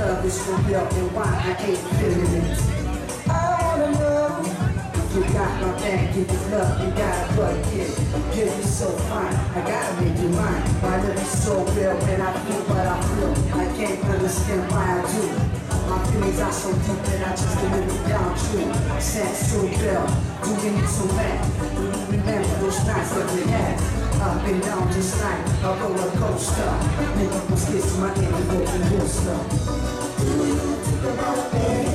love is for real and why I ain't feeling it. I wanna know if you got my back, give it love, you gotta plug in. Girl, you so fine, I gotta make you mine. My love is so real when I feel what I feel. I can't understand why I do. My feelings are so deep that I just a little down true. Sad so real, moving it so bad. Remember those nights that we had. Up and down just like a roller coaster. Make up my skits to my inner broken booster. Do you think about it?